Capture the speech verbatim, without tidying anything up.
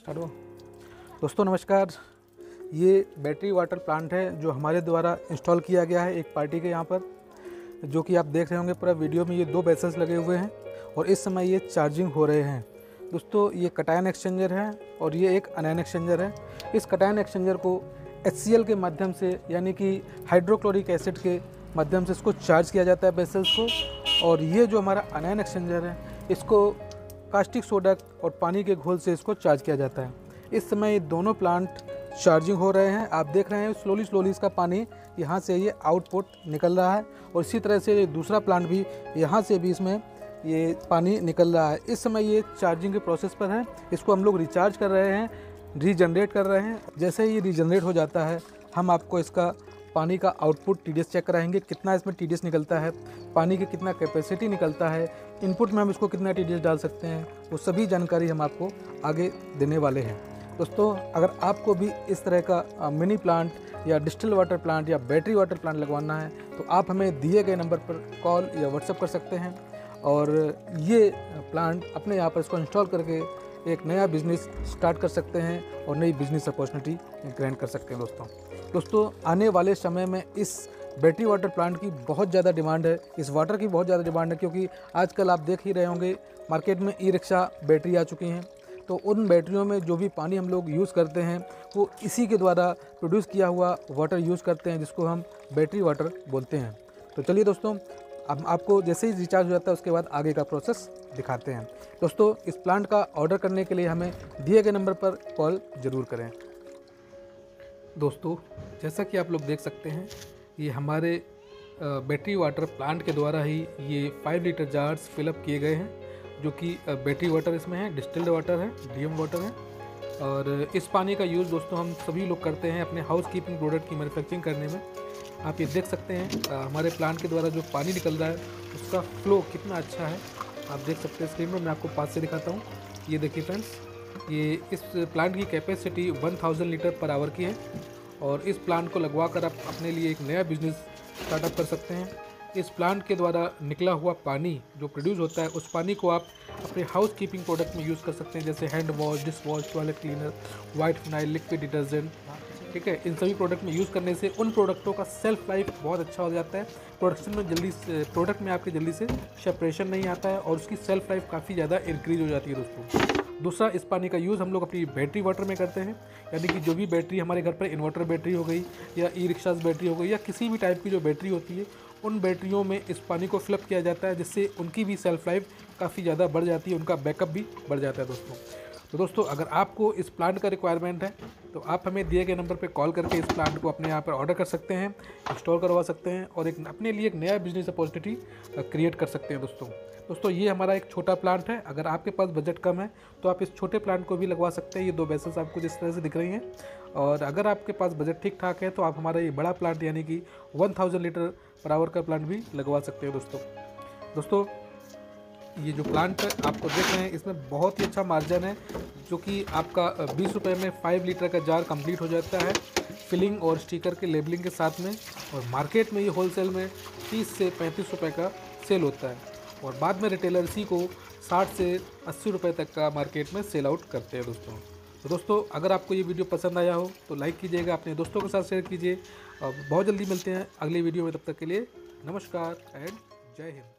Hello दोस्तों, नमस्कार। ये बैटरी वाटर प्लांट है जो हमारे द्वारा इंस्टॉल किया गया है एक पार्टी के यहाँ पर, जो कि आप देख रहे होंगे पूरा वीडियो में। ये दो बेसल्स लगे हुए हैं और इस समय ये चार्जिंग हो रहे हैं। दोस्तों, ये कटायन एक्सचेंजर है और ये एक अनायन एक्सचेंजर है। इस कटायन एक्सचेंजर को एच सी एल के माध्यम से, यानी कि हाइड्रोक्लोरिक एसिड के माध्यम से इसको चार्ज किया जाता है बेसल्स को। और ये जो हमारा अनायन एक्सचेंजर है, इसको कास्टिक सोडा और पानी के घोल से इसको चार्ज किया जाता है। इस समय ये दोनों प्लांट चार्जिंग हो रहे हैं। आप देख रहे हैं स्लोली स्लोली इसका पानी यहाँ से ये आउटपुट निकल रहा है और इसी तरह से ये दूसरा प्लांट भी यहाँ से भी इसमें ये पानी निकल रहा है। इस समय ये चार्जिंग के प्रोसेस पर है। इसको हम लोग रिचार्ज कर रहे हैं, रीजनरेट कर रहे हैं। जैसे ही रीजनरेट हो जाता है, हम आपको इसका पानी का output T D S check कराएंगे, कितना इसमें टी डी एस निकलता है, पानी की कितना कैपेसिटी निकलता है, इनपुट में हम इसको कितना टी डी एस डाल सकते हैं, वो सभी जानकारी हम आपको आगे देने वाले हैं। दोस्तों, अगर आपको भी इस तरह का मिनी प्लांट या डिस्टिल वाटर प्लांट या बैटरी वाटर प्लांट लगवाना है तो आप हमें दिए गए नंबर पर कॉल या व्हाट्सएप कर सकते हैं और ये प्लांट अपने यहाँ पर इसको इंस्टॉल करके एक नया बिज़नेस स्टार्ट कर सकते हैं और नई बिज़नेस अपॉर्चुनिटी ग्रैंड कर सकते हैं। दोस्तों दोस्तों आने वाले समय में इस बैटरी वाटर प्लांट की बहुत ज़्यादा डिमांड है, इस वाटर की बहुत ज़्यादा डिमांड है, क्योंकि आजकल आप देख ही रहे होंगे मार्केट में ई रिक्शा बैटरी आ चुकी हैं। तो उन बैटरियों में जो भी पानी हम लोग यूज़ करते हैं वो इसी के द्वारा प्रोड्यूस किया हुआ वाटर यूज़ करते हैं, जिसको हम बैटरी वाटर बोलते हैं। तो चलिए दोस्तों, अब आपको जैसे ही रिचार्ज हो जाता है उसके बाद आगे का प्रोसेस दिखाते हैं। दोस्तों, इस प्लांट का ऑर्डर करने के लिए हमें दिए गए नंबर पर कॉल ज़रूर करें। दोस्तों, जैसा कि आप लोग देख सकते हैं, ये हमारे बैटरी वाटर प्लांट के द्वारा ही ये फाइव लीटर जार्स फिलअप किए गए हैं, जो कि बैटरी वाटर इसमें है, डिस्टिल्ड वाटर है, डी एम वाटर है। और इस पानी का यूज़ दोस्तों हम सभी लोग करते हैं अपने हाउस कीपिंग प्रोडक्ट की मैन्युफैक्चरिंग करने में। आप ये देख सकते हैं हमारे प्लांट के द्वारा जो पानी निकल रहा है उसका फ्लो कितना अच्छा है। आप देख सकते हैं स्क्रीन पर, मैं आपको पास से दिखाता हूँ। ये देखिए फ्रेंड्स, ये इस प्लांट की capacity one thousand litre per hour की है और इस प्लांट को लगवा कर आप अपने लिए एक नया बिजनेस स्टार्टअप कर सकते हैं। इस प्लांट के द्वारा निकला हुआ पानी जो प्रोड्यूस होता है, उस पानी को आप अपने हाउस कीपिंग प्रोडक्ट में यूज़ कर सकते हैं, जैसे hand wash, dish wash, toilet cleaner, white phenyl, liquid detergent. ठीक है, इन सभी प्रोडक्ट में यूज़ करने से उन प्रोडक्टों का सेल्फ लाइफ बहुत अच्छा हो जाता है। प्रोडक्शन में जल्दी से प्रोडक्ट में आपके जल्दी से सेपरेशन नहीं आता है और उसकी सेल्फ लाइफ काफ़ी ज़्यादा इंक्रीज हो जाती है। दोस्तों, दूसरा, इस पानी का यूज़ हम लोग अपनी बैटरी वाटर में करते हैं, यानी कि जो भी बैटरी हमारे घर पर इन्वर्टर बैटरी हो गई या ई रिक्शाज बैटरी हो गई या किसी भी टाइप की जो बैटरी होती है, उन बैटरियों में इस पानी को फिलअप किया जाता है, जिससे उनकी भी सेल्फ लाइफ काफ़ी ज़्यादा बढ़ जाती है, उनका बैकअप भी बढ़ जाता है। दोस्तों तो दोस्तों अगर आपको इस प्लांट का रिक्वायरमेंट है तो आप हमें दिए गए नंबर पर कॉल करके इस प्लांट को अपने यहाँ पर ऑर्डर कर सकते हैं, इंस्टॉल करवा सकते हैं और एक अपने लिए एक नया बिजनेस अपॉर्चुनिटी क्रिएट कर सकते हैं। दोस्तों दोस्तों ये हमारा एक छोटा प्लांट है। अगर आपके पास बजट कम है तो आप इस छोटे प्लांट को भी लगवा सकते हैं। ये दो बेसल्स आपको जिस तरह से दिख रही हैं। और अगर आपके पास बजट ठीक ठाक है तो आप हमारा ये बड़ा प्लांट यानी कि one thousand litre per hour का प्लांट भी लगवा सकते हैं। दोस्तों दोस्तों ये जो प्लांट आपको देख रहे हैं, इसमें बहुत ही अच्छा मार्जिन है, जो कि आपका बीस रुपये में फाइव लीटर का जार कंप्लीट हो जाता है, फिलिंग और स्टिकर के लेबलिंग के साथ में। और मार्केट में ये होलसेल में तीस से पैंतीस रुपये का सेल होता है और बाद में रिटेलर इसी को साठ से अस्सी रुपये तक का मार्केट में सेल आउट करते हैं। दोस्तों तो दोस्तों अगर आपको ये वीडियो पसंद आया हो तो लाइक कीजिएगा, अपने दोस्तों के साथ शेयर कीजिए और बहुत जल्दी मिलते हैं अगली वीडियो में। तब तक के लिए नमस्कार एंड जय हिंद।